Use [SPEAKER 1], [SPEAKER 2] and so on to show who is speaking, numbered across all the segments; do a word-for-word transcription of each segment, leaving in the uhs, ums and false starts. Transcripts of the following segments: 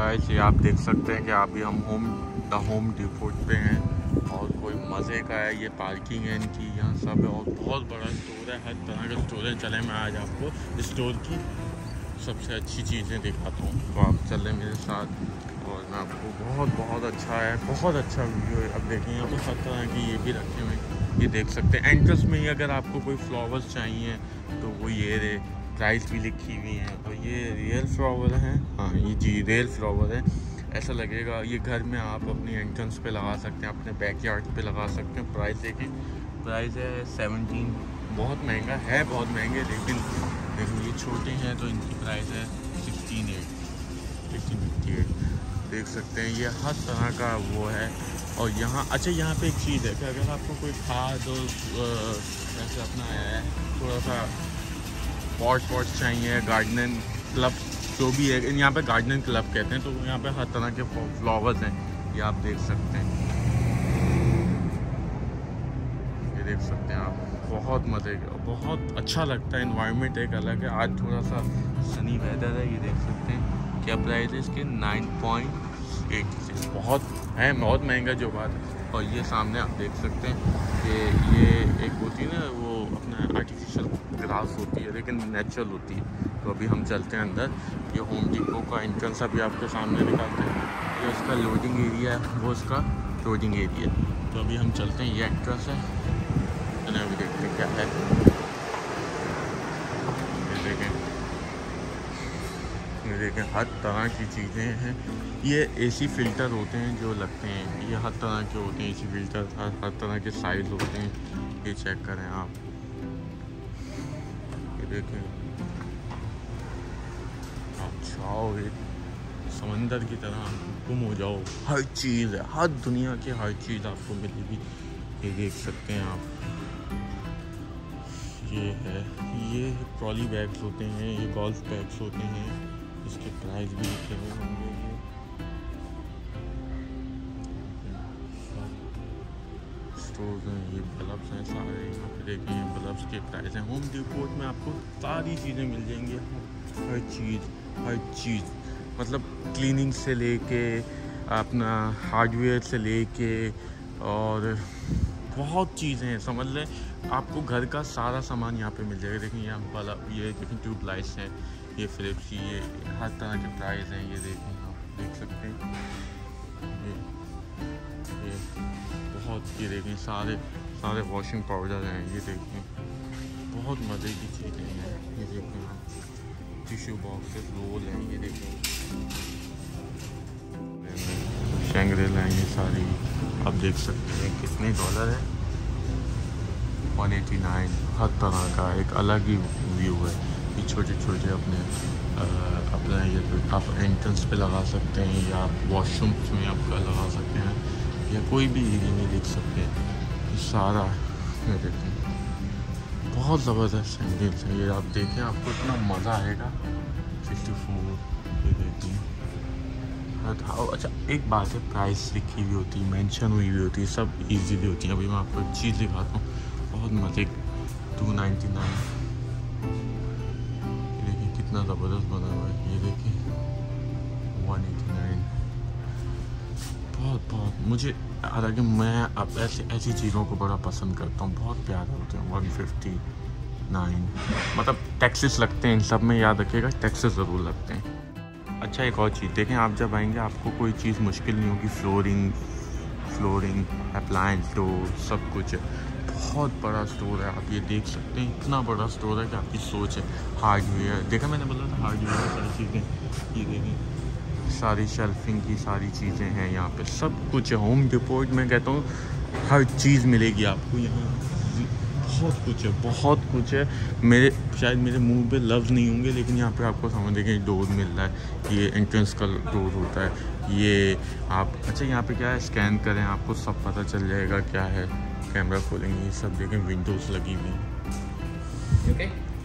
[SPEAKER 1] Guys ये आप देख सकते हैं कि अभी हम होम द होम डिपोट पे हैं और कोई मज़े का है। ये पार्किंग है इनकी, यहाँ सब है और बहुत बड़ा स्टोर है, हर तरह का स्टोर है। चले मैं आज आपको स्टोर की सबसे अच्छी चीज़ें दिखाता हूँ, तो आप चलें मेरे साथ और मैं आपको बहुत बहुत अच्छा है, बहुत अच्छा वीडियो है। अब देखें यहाँ पर हर तरह की ये भी रखे हुए हैं, ये देख सकते हैं। एंट्रेंस में ही अगर आपको कोई फ्लावर्स चाहिए तो वो ये रे प्राइस भी लिखी हुई हैं और ये रियल फ्लावर हैं। हाँ ये जी रियल फ्लावर है। ऐसा लगेगा ये घर में आप अपनी एंट्रेंस पे लगा सकते हैं, अपने बैकयार्ड पे लगा सकते हैं। प्राइस देखिए, प्राइस है सेवनटीन, बहुत महंगा है, बहुत महंगे, लेकिन लेकिन ये छोटे हैं तो इनकी प्राइस है sixteen eight sixteen fifty eight. देख सकते हैं ये हर तरह का वो है। और यहाँ अच्छा यहाँ पे एक चीज़ है कि अगर आपको कोई खाद और जैसे अपना है थोड़ा सा पॉट पॉट चाहिए, गार्डनिंग क्लब जो भी है, यहाँ पे गार्डनिंग क्लब कहते हैं, तो यहाँ पे हर तरह के फ्लावर्स हैं, ये आप देख सकते हैं। ये देख सकते हैं आप, बहुत मज़े का, बहुत अच्छा लगता है। एनवायरनमेंट एक अलग है। आज थोड़ा सा सनी वेदर है। ये देख सकते हैं क्या प्राइस है इसके, नाइन पॉइंट एट सिक्स। बहुत है, बहुत महंगा जो बात है। और ये सामने आप देख सकते हैं कि ये एक होती है ना वो अपना आर्टिफिशियल ग्रास होती है लेकिन नेचुरल होती है। तो अभी हम चलते हैं अंदर। ये होम डिपो का एंट्रेंस अभी आपके सामने दिखाते हैं। ये उसका लोडिंग एरिया है, वो उसका लोडिंग एरिया है। तो अभी हम चलते हैं, ये एंट्रेंस है, अभी देखते हैं क्या है। ये देखें, ये देखें हर तरह की चीज़ें हैं। ये एसी फ़िल्टर होते हैं जो लगते हैं, ये हर तरह के होते हैं एसी फ़िल्टर, हर हर तरह के साइज़ होते हैं। ये चेक करें आप, ये देखें आप जाओ एक समंदर की तरह गुम हो जाओ। हर चीज़ है, हर दुनिया की हर चीज़ आपको मिलेगी। ये देख सकते हैं आप, ये है, ये ट्रॉली बैग्स होते हैं, ये गोल्फ बैग्स होते हैं, इसके प्राइस भी लिखे हुए होंगे। ये स्टोर्स हैं, ये बल्ब्स हैं सारे, यहाँ पे देखें ये बल्ब्स के प्राइस हैं। होम डिपोट में आपको सारी चीज़ें मिल जाएंगी, हर चीज़, हर चीज़, मतलब क्लीनिंग से लेके अपना हार्डवेयर से लेके और बहुत चीज़ें हैं, समझ लें आपको घर का सारा सामान यहाँ पे मिल जाएगा। देखें यहाँ बल्ब, ये देखें ट्यूब लाइट्स हैं, ये फिलिप्स की, ये हर तरह के प्राइस हैं। ये देखें आप देख सकते हैं, ये ये बहुत, ये देखें सारे सारे वॉशिंग पाउडर हैं। ये देखें बहुत मज़े की चीज़ें हैं। ये देखें आप टिश्यू बॉक्सेस, रोल हैं। ये देखें शैंग्रेल हैं, ये सारी आप देख सकते हैं। कितने डॉलर है, वन एटी नाइन। हर तरह का एक अलग ही व्यू है। ये छोटे छोटे अपने आ, अपना ये आप एंट्रेंस पे लगा सकते हैं या आप वॉशरूम में आपका लगा सकते हैं या कोई भी एरिया में देख सकते हैं। ये सारा ये देखें बहुत ज़बरदस्त सैंडल्स है। ये आप देखें, आपको इतना मज़ा आएगा। फिफ्टी फोर, ये देखें। अच्छा एक बात है, प्राइस लिखी हुई होती है, मेंशन हुई हुई होती है, सब इजीली होती है। अभी मैं आपको एक चीज़ दिखाता हूँ, बहुत मज़े, टू नाइन्टी नाइन। ये देखिए कितना ज़बरदस्त बना हुआ है। ये देखिए वन एटी नाइन। बहुत बहुत मुझे, हालांकि मैं अब ऐसे ऐसी चीज़ों को बड़ा पसंद करता हूँ, बहुत प्यारे होते हैं। वन फिफ्टी नाइन, मतलब टैक्सेस लगते हैं इन सब में, याद रखिएगा टैक्सेस ज़रूर लगते हैं। अच्छा एक और चीज़ देखें, आप जब आएंगे आपको कोई चीज़ मुश्किल नहीं होगी। फ्लोरिंग फ्लोरिंग अप्लायंस डोर सब कुछ है। बहुत बड़ा स्टोर है, आप ये देख सकते हैं, इतना बड़ा स्टोर है कि आपकी सोच है। हार्डवेयर देखा, मैंने बोला था हार्डवेयर सारी चीज़ें। ये देखें सारी शेल्फिंग की सारी चीज़ें हैं यहाँ पे, सब कुछ है। होम डिपोट में कहता हूँ हर चीज़ मिलेगी आपको यहाँ, बहुत कुछ है, बहुत कुछ है। मेरे शायद मेरे मुंह पे लफ्ज़ नहीं होंगे, लेकिन यहाँ पे आपको समझ देंगे डोर मिल रहा है, ये एंट्रेंस का डोर होता है। ये आप अच्छा यहाँ पे क्या है, स्कैन करें आपको सब पता चल जाएगा क्या है। कैमरा खोलेंगे, ये सब देखें, विंडोज़ लगी हुई हैं। ओके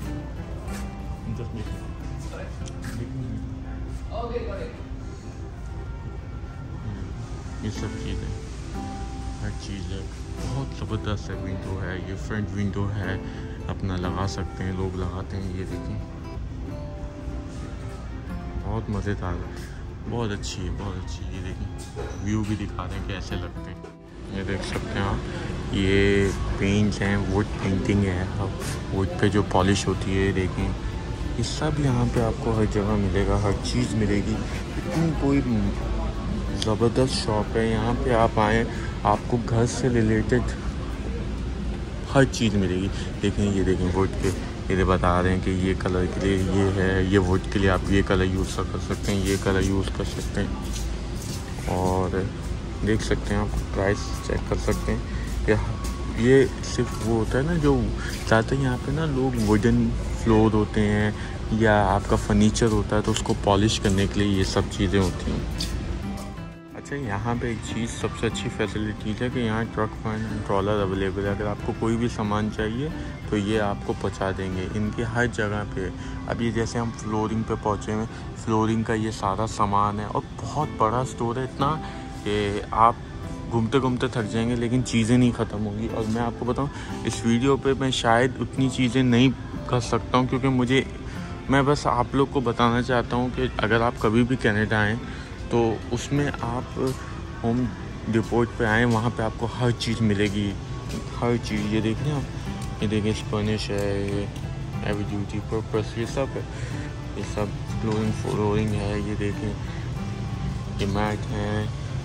[SPEAKER 1] ये सब चीज़ें, हर चीज़ है, बहुत ज़बरदस्त है। विंडो है, ये फ्रंट विंडो है, अपना लगा सकते हैं, लोग लगाते हैं। ये देखिए बहुत मज़ेदार है। बहुत अच्छी है, बहुत अच्छी है। ये देखें व्यू भी दिखा रहे हैं कैसे लगते हैं। ये देख सकते हैं आप, ये पेंट्स हैं, वुड पेंटिंग है। अब वुड पे जो पॉलिश होती है देखें, ये सब यहाँ पे आपको हर जगह मिलेगा, हर चीज़ मिलेगी। इतनी कोई ज़बरदस्त शॉप है यहाँ पे, आप आएँ आपको घर से रिलेटेड हर चीज़ मिलेगी। देखें ये देखें वुड के, ये बता रहे हैं कि ये कलर के लिए ये है, ये वुड के लिए आप ये कलर यूज़ कर सकते हैं, ये कलर यूज़ कर सकते हैं। और देख सकते हैं आप प्राइस चेक कर सकते हैं कि ये सिर्फ वो होता है ना जो ज़्यादातर यहाँ पे ना लोग वुडन फ्लोर होते हैं या आपका फर्नीचर होता है तो उसको पॉलिश करने के लिए ये सब चीज़ें होती हैं। अच्छा, यहाँ पे एक चीज़ सबसे अच्छी फैसिलिटीज़ है कि यहाँ ट्रक एंड ट्रॉलर अवेलेबल है। अगर आपको कोई भी सामान चाहिए तो ये आपको पहुँचा देंगे इनके हर जगह पे। अब ये जैसे हम फ्लोरिंग पे पहुँचे हैं, फ्लोरिंग का ये सारा सामान है और बहुत बड़ा स्टोर है, इतना कि आप घूमते घूमते थक जाएंगे लेकिन चीज़ें नहीं ख़त्म होंगी। और मैं आपको बताऊँ, इस वीडियो पे मैं शायद उतनी चीज़ें नहीं कर सकता हूँ क्योंकि मुझे मैं बस आप लोग को बताना चाहता हूँ कि अगर आप कभी भी कनाडा आएँ तो उसमें आप होम डिपोट पे आएँ, वहाँ पे आपको हर चीज़ मिलेगी, हर चीज़। ये देखें आप, ये देखें स्पनिश है, ये हैवी ड्यूटी पर्पस, ये सब है, ये सब फ्लोरिंग फ्लोरिंग है। ये देखें ये मैट है,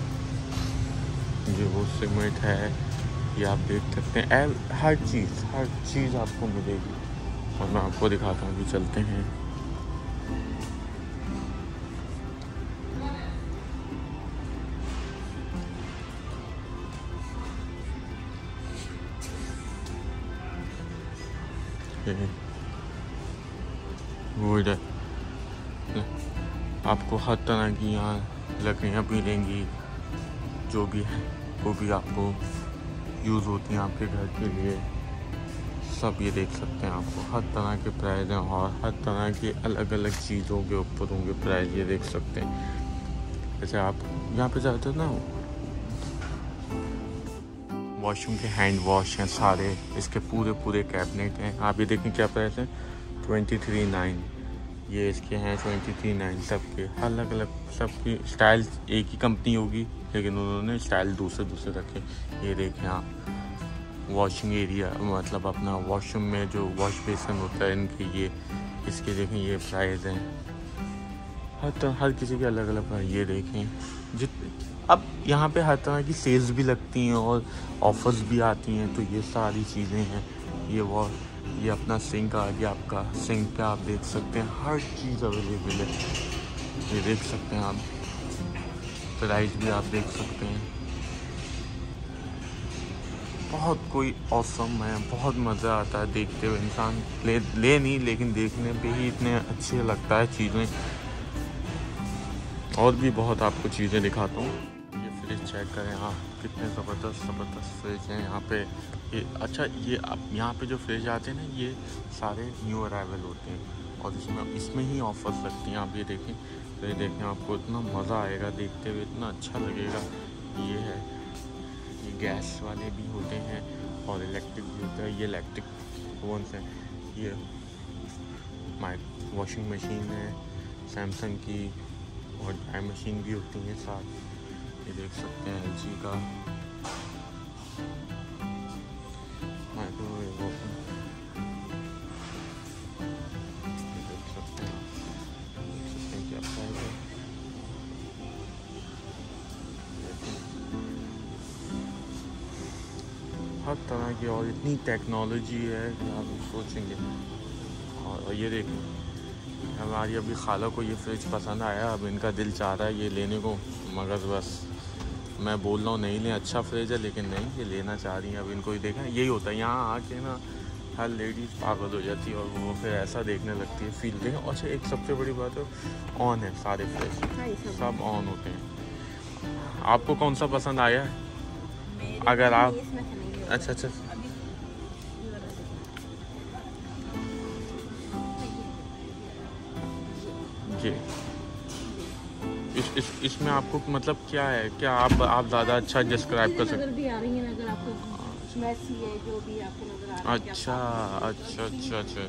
[SPEAKER 1] ये वो सीमेंट है, ये आप देख सकते हैं। हर चीज़ हर चीज़ आपको मिलेगी और मैं आपको दिखाता हूँ कि चलते हैं। वो इधर आपको हर तरह की यहाँ लकड़ियाँ मिलेंगी, जो भी है वो भी आपको यूज़ होती हैं आपके घर के लिए। सब ये देख सकते हैं, आपको हर तरह के प्राइस हैं और हर तरह के अलग अलग चीज़ों के ऊपर होंगे प्राइस, ये देख सकते हैं। जैसे आप यहाँ पे जाते हैं ना, वॉशरूम के हैंड वॉश हैं सारे, इसके पूरे पूरे कैबिनेट हैं। आप ये देखें क्या प्राइस है, ट्वेंटी थ्री नाइन ये इसके हैं, ट्वेंटी थ्री नाइन सबके। अलग अलग सबकी स्टाइल एक ही कंपनी होगी लेकिन उन्होंने स्टाइल दूसरे दूसरे रखे। ये देखें आप वॉशिंग एरिया, मतलब अपना वॉशरूम में जो वॉश बेसन होता है इनके, ये इसके देखें ये प्राइस हैं। हर तरह हर किसी के अलग अलग प्राइस। ये देखें जितने अब यहाँ पे हर तरह की सेल्स भी लगती हैं और ऑफर्स भी आती हैं, तो ये सारी चीज़ें हैं। ये वो ये अपना सिंक आ गया आपका, सिंक पे आप देख सकते हैं हर चीज़ अवेलेबल है। ये देख सकते हैं आप, प्राइस भी आप देख सकते हैं। बहुत कोई औसम है, बहुत मज़ा आता है देखते हुए। इंसान ले ले नहीं लेकिन देखने पे ही इतने अच्छे लगता है चीज़ें। और भी बहुत आपको चीज़ें दिखाता हूँ। ये फ्रिज चेक करें आप, कितने ज़बरदस्त ज़बरदस्त फ्रिज हैं यहाँ पे। ये अच्छा, ये अब यहाँ पे जो फ्रिज आते हैं ना, ये सारे न्यू अराइवल होते हैं और इसमें इसमें ही ऑफर्स लगती हैं। आप ये देखें, तो ये देखें आपको इतना मज़ा आएगा देखते हुए, इतना अच्छा लगेगा। ये है, ये गैस वाले भी होते हैं और इलेक्ट्रिक भी होता है। ये इलेक्ट्रिक ओवन्स हैं। ये माइ वॉशिंग मशीन है सैमसंग की और ड्राई मशीन भी होती हैं साथ। ये देख सकते हैं एलजी का माइक्रोवेव ओवन, ये देख सकते हैं, देख सकते हैं क्या प्राइस है। हर तरह की और इतनी टेक्नोलॉजी है कि आप सोचेंगे। और ये देखें, हमारी अभी खाला को ये फ्रिज पसंद आया, अब इनका दिल चाह रहा है ये लेने को, मगर बस मैं बोल रहा हूँ नहीं लें, अच्छा फ्रिज है लेकिन नहीं, ये लेना चाह रही हैं। अब इनको ही देखा, यही होता है यहाँ आके ना, हर लेडीज़ पागल हो जाती है और वो फिर ऐसा देखने लगती है, फील देखें। और एक सबसे बड़ी बात है, ऑन है सारे फ्रिज, सब ऑन होते हैं। आपको कौन सा पसंद आया है? अगर आप अच्छा अच्छा जी, इस इस इसमें आपको मतलब क्या है, क्या आप आप ज़्यादा अच्छा डिस्क्राइब कर सकते
[SPEAKER 2] भी आ रही है अगर आपको मैसी है जो भी आपको नजर आ रहा है।
[SPEAKER 1] अच्छा अच्छा अच्छा अच्छा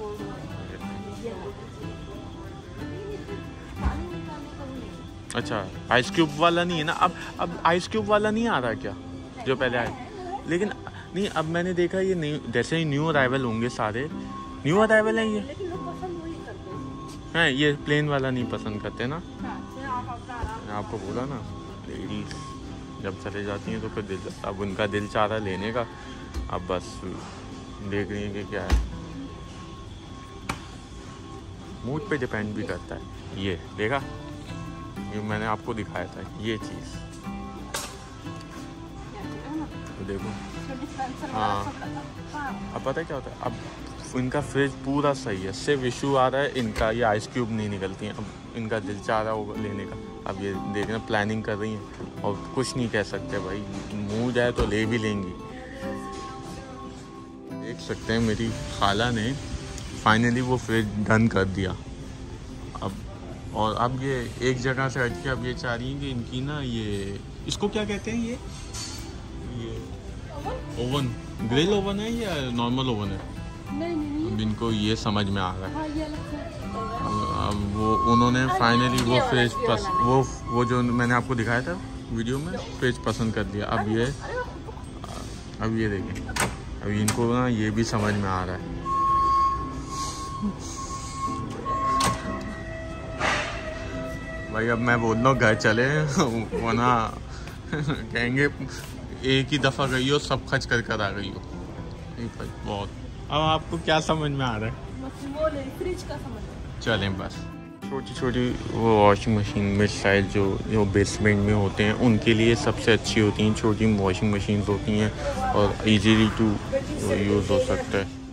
[SPEAKER 2] कोल्ड हो रहा है। ये पानी निकालने का वो नहीं।
[SPEAKER 1] अच्छा आइस क्यूब वाला नहीं है ना? अब अब आइस क्यूब वाला नहीं आ रहा क्या जो पहले आया? लेकिन नहीं, अब मैंने देखा ये न्यू, जैसे ही न्यू अराइवल होंगे सारे न्यू अराइवल हैं ये,
[SPEAKER 2] लेकिन लोग पसंद वही करते हैं।
[SPEAKER 1] हैं ये प्लेन वाला नहीं पसंद करते ना।
[SPEAKER 2] हाँ, फिर आप अपना आराम
[SPEAKER 1] मैं आपको बोला ना, लेडीज जब चले जाती हैं तो फिर दिल, अब उनका दिल चाह रहा है लेने का, अब बस देख रही हैं कि क्या है, मूड पे डिपेंड भी करता है। ये देखा, ये मैंने आपको दिखाया था ये चीज़, देखो। हाँ अब पता है क्या होता है, अब इनका फ्रिज पूरा सही है, सिर्फ इशू आ रहा है इनका ये आइस क्यूब नहीं निकलती हैं। अब इनका दिल चाह रहा होगा लेने का, अब ये देखना प्लानिंग कर रही हैं और कुछ नहीं कह सकते भाई, मुँह जाए तो ले भी लेंगी। देख सकते हैं मेरी खाला ने फाइनली वो फ्रिज डन कर दिया। अब और अब ये एक जगह से हट के अब ये चाह रही हैं कि इनकी ना ये, इसको क्या कहते हैं, ये ये ओवन, ग्रिल ओवन है या नॉर्मल ओवन है?
[SPEAKER 2] नहीं नहीं
[SPEAKER 1] अब इनको ये समझ में आ रहा है।
[SPEAKER 2] हाँ, ये अलग से
[SPEAKER 1] अब, अब वो उन्होंने फाइनली वो फ्रिज पस वो वो जो मैंने आपको दिखाया था वीडियो में, फ्रिज पसंद कर दिया। अब ये अब ये देखिए, अब इनको ना ये भी समझ में आ रहा है। भाई अब मैं बोल रहा हूँ घर चले वरना कहेंगे एक ही दफ़ा गई हो सब खर्च कर कर आ गई हो। भाई बहुत, अब आपको क्या समझ में आ रहा है?
[SPEAKER 2] वो नहीं, फ्रिज का समझ में।
[SPEAKER 1] चलें बस। छोटी छोटी वो वॉशिंग मशीन मिड साइज जो जो बेसमेंट में होते हैं उनके लिए सबसे अच्छी होती हैं, छोटी वॉशिंग मशीन होती हैं और इजीली टू यूज़ हो सकता है।